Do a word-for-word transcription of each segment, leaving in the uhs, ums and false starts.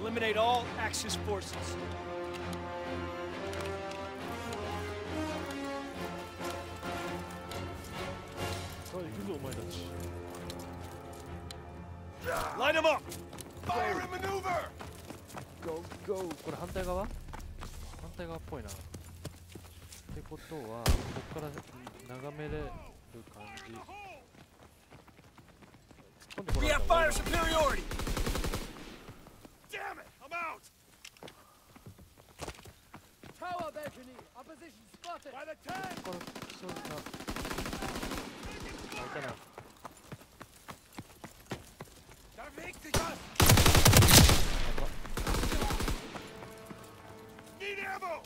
Eliminate all Axis forces. さあ行くぞお前たち。 Line them up. Fire and maneuver. Go go。これ反対側？反対側っぽいな。ってことはここから眺めれる感じ。突っ込んでこ We られ have たら fire superiority. Damn it! I'm out. Tower balcony. Opposition spotted. By the tank. ここから来そうな。あいたな。 Da bewegt sich was. Need ammo.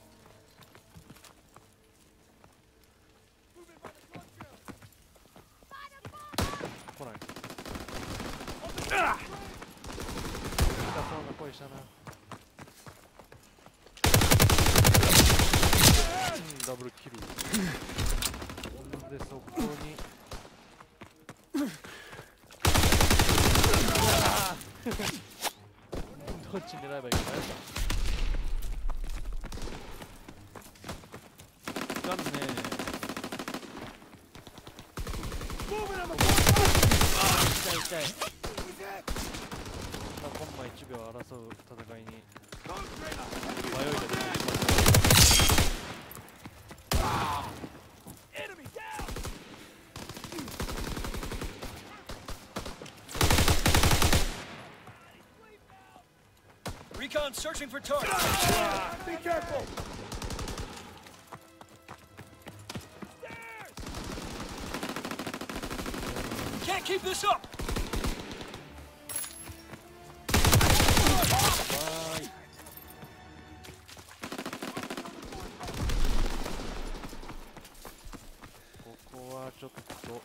Moving by the structure. 来ない。 Ah! 痛そうな声したな。うん、ダブルキル。で、そこに。どっち狙えばいいか迷った。ガンね。痛い痛い。コンマいちびょう争う戦いに迷いが出てきました。 Recon searching for targets. Be careful. Can't keep this up. わーい。ここはちょっと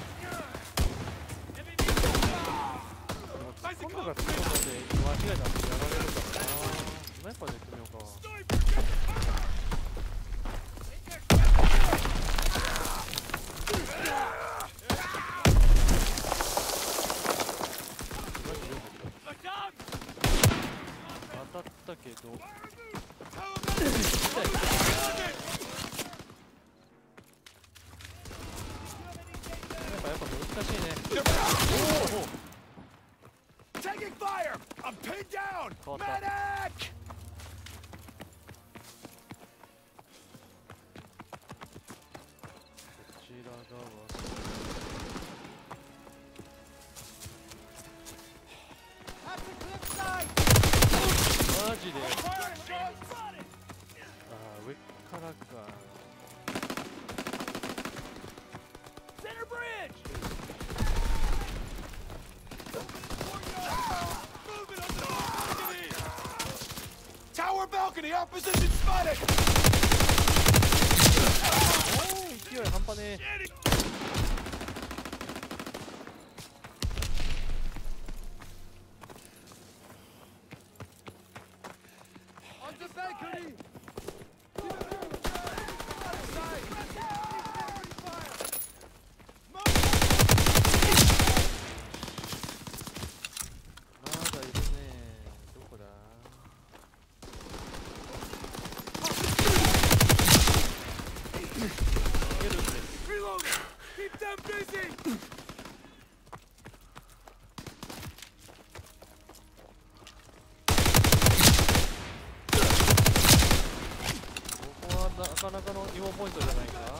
突っ込んだから突っ込んだで間違いなくやられるからな。スナイパーでやってみようか。当たったけどやっぱやっぱ難しいね。おお Taking fire. I'm pinned down. 変わった。 Medic. こちら側マジで。ああ上からか。 Center bridge. Tower balcony. Opposition spotted. おお勢い半端ねえ。 On the balcony. まだいるね。どこだ。 Reloading. Keep them busy. ここはなかなかの違法ポイントじゃないか。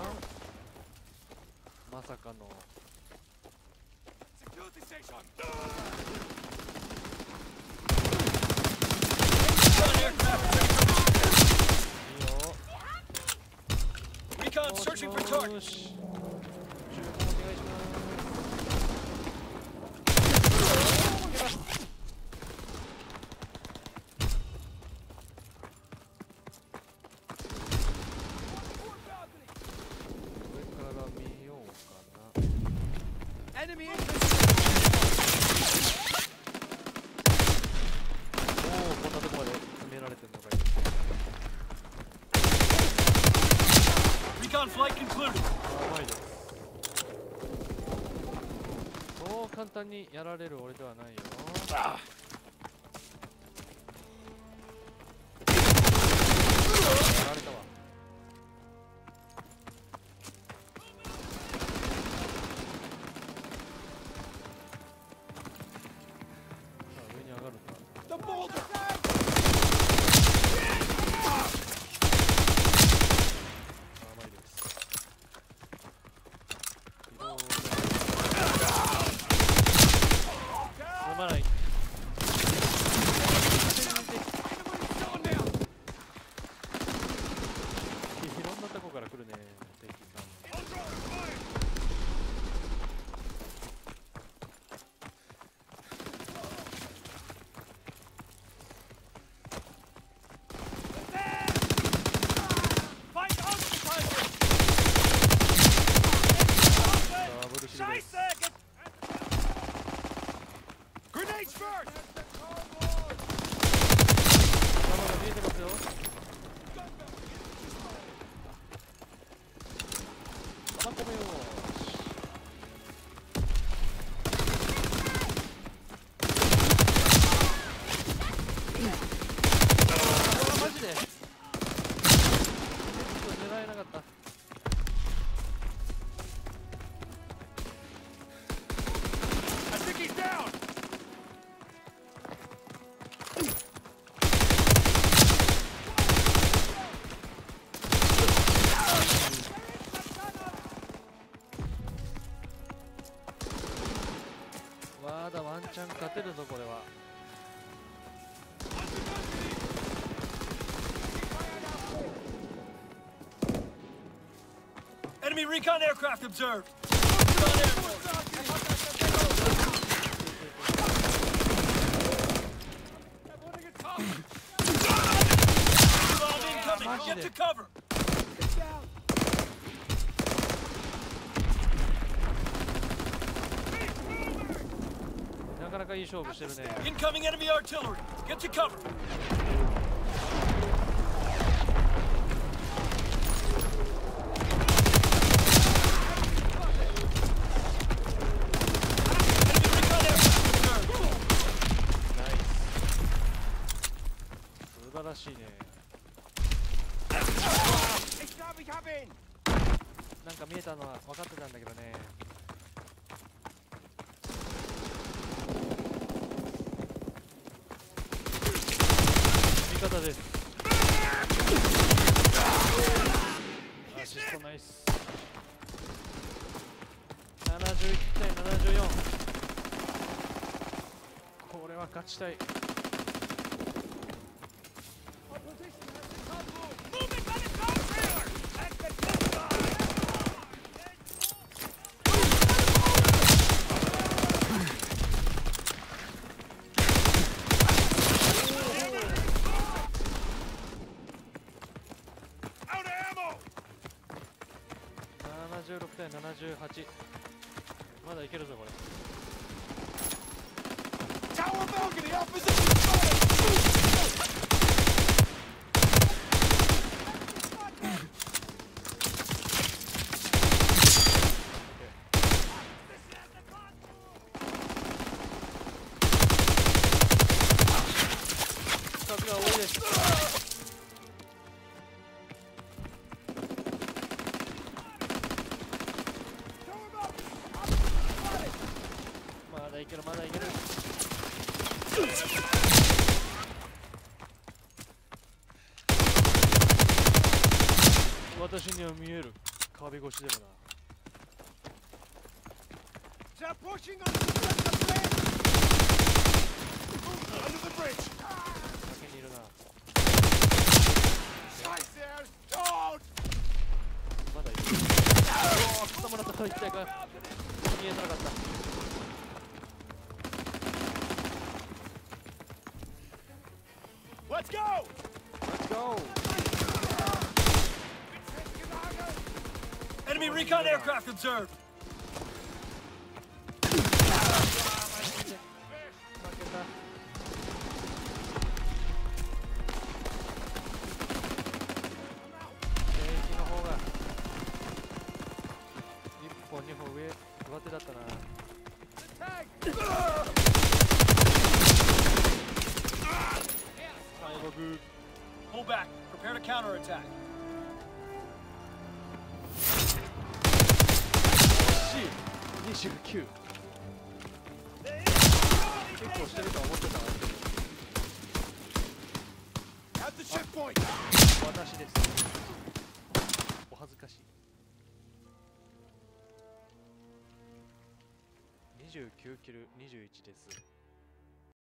まさかの。 Security station. いいよ。 Recon searching for よ targets. し。注文お願いします。 上から見ようかな。 Enemy おお、こんなとこまで詰められてるのがいい。 Recon flight concluded. やばいです。そう簡単にやられる俺ではないよ。 recon aircraft observed. Focus on airfield. Bomb incoming. Get to cover. なかなかいい勝負してるね。 Incoming enemy artillery. Get to cover. Enemy recon aircraft observed. 素晴らしいね。なんか見えたのは分かってたんだけどね。味方です。アシストナイス。ななじゅういちたいななじゅうよん。これは勝ちたい。 ななじゅうろくたいななじゅうはち。まだいけるぞこれ。 Tower balcony, opposition fire! Tower balcony, opposition fire! まだいけるまだいける。私には見える。壁越しでもな。 They're pushing on the bridge! Under the bridge! 崖にいるな。 Guys there! Don't! まだいる。おお、貴様のところ行きたいか。見えなかった。 Let's go! Let's go! Enemy recon aircraft observed. 負けた。敵の方が一歩二歩上上手だったな。 最後グー。 Pull back. Prepare to counterattack. にじゅうきゅう。結構してるとは思ってたわ。 At the checkpoint! 私です。お恥ずかしい。にじゅうきゅうキルにじゅういちです。